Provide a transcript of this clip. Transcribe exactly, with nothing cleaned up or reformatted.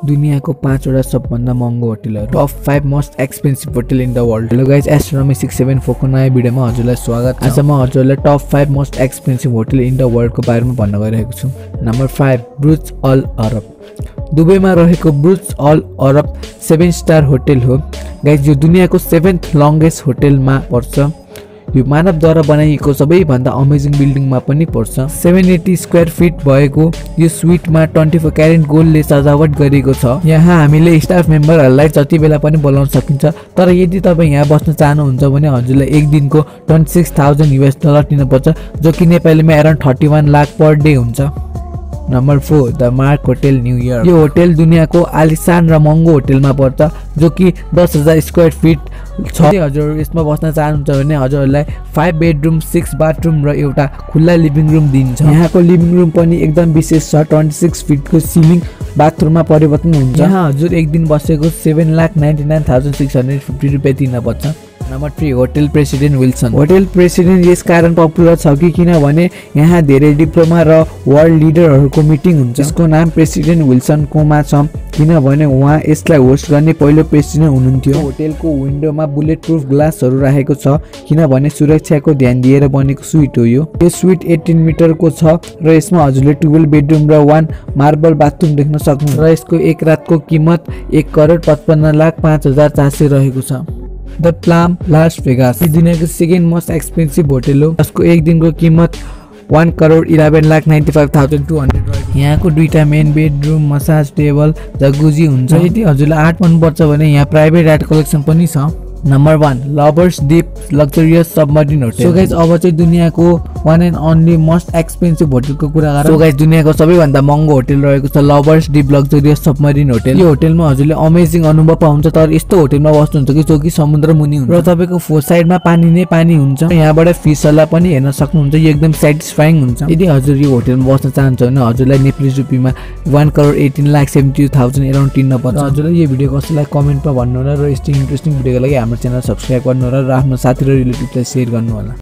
दुनियाँको पाँचवटा सबभन्दा महँगो होटलहरु top five most expensive hotel in the world. Hello guys, astronomy six seven four को नयाँ भिडियोमा हजुरलाई स्वागत छ। आज म हजुरलाई top five most expensive hotel in the world को बारेमा भन्न गइरहेको छु। Number five, Burj Al Arab. दुबईमा रहेको Burj Al Arab seven star hotel हो। गाइज, यो दुनियाँको सेभेन्थ लङ्गेस्ट होटलमा पर्छ। यो मानवद्वारा बनाइएको सबैभन्दा अमेजिङ बिल्डिङमा पनि पर्छ। सेभेन एटी स्क्वायर फिट भएको यो स्विटमा ट्वेन्टी फोर क्यारेट गोल्डले सजावट गरिएको छ। यहाँ हामीले स्टाफ मेम्बरहरूलाई जति बेला पनि बोलाउन सकिन्छ। तर यदि तपाईँ यहाँ बस्न चाहनुहुन्छ भने हजुरलाई एक दिनको twenty six thousand US dollar दिनुपर्छ, जो कि नेपालीमा around thirty one lakh per day हुन्छ। Number four, the Mark hotel New York. यो होटल दुनियाँको आलिसान र महँगो होटलमा पर्छ, जो कि दस हजार स्क्वायर फिट छ। हजुर यसमा बस्न चाहनुहुन्छ भने हजुरहरूलाई फाइभ बेडरुम, सिक्स बाथरुम र एउटा खुल्ला लिभिङ रुम दिन्छ। यहाँको लिभिङ रुम पनि एकदम विशेष छ। ट्वेन्टी सिक्स फिटको सिलिङ बाथरुममा परिवर्तन हुन्छ। यहाँ हजुर एक दिन बसेको seven lakh ninety nine thousand six hundred fifty रुपियाँ दिनुपर्छ। Number three, hotel president Wilson. Hotel president यस कारण पपुलर छ कि किनभने यहाँ धेरै डिप्लोमा र वर्ल्ड लिडरहरूको मिटिङ हुन्छ। यसको नाम प्रेसिडेन्ट विल्सनकोमा छ किनभने उहाँ यसलाई होस्ट गर्ने पहिलो प्रेसिडेन्ट हुनुहुन्थ्यो। होटलको विन्डोमा बुलेट प्रुफ ग्लासहरू राखेको छ किनभने सुरक्षाको ध्यान दिएर बनेको स्विट हो। यो यो स्विट एटिन मिटरको छ र यसमा हजुरले टुवेल्भ बेडरुम र वान मार्बल बाथरुम देख्न सक्नुहुन्छ। र यसको एक रातको किमत एक करोड पचपन्न लाख पाँच हजार चार सय रहेको छ। The प्लाम Las Vegas. यो दुनियाँको सेकेन्ड मोस्ट एक्सपेन्सिभ होटल हो। यसको एक दिनको किमत one crore eleven lakh ninety five thousand two hundred रहेको। यहाँको दुईटा main bedroom, massage table, jacuzzi हुन्छ। यदि हजुरलाई आर्ट मनपर्छ भने यहाँ प्राइभेट आर्ट कलेक्सन पनि छ। Number one, lovers deep luxurious submarine hotel. So guys, अब चाहिँ दुनियाँको one and only most expensive होटलको कुरा गरौँ। सो गाइज, दुनियाँको सबैभन्दा महँगो होटल रहेको छ lovers deep luxurious submarine hotel. यो होटलमा हजुरले अमेजिङ अनुभव पाउँछ। तर यस्तो होटलमा बस्नुहुन्छ कि जो कि समुद्र मुनि हुन्छ र तपाईँको फोर साइडमा पानी नै पानी हुन्छ। यहाँबाट फिसहरूलाई पनि हेर्न सक्नुहुन्छ। यो एकदम सेटिस्फाइङ हुन्छ। यदि हजुर यो होटलमा बस्न चाहनुहुन्छ भने हजुरलाई नेपाली रुपियाँमा one crore eighteen lakh seventy thousand around तिर्न पर्छ। हजुरलाई यो भिडियो कसैलाई कमेन्टमा भन्नु होला र यस्तो इन्ट्रेस्टिङ भिडियोको लागि हाम्रो च्यानल सब्सक्राइब गर्नु होला र आफ्नो साथी र रिलेटिभलाई सेयर गर्नु होला।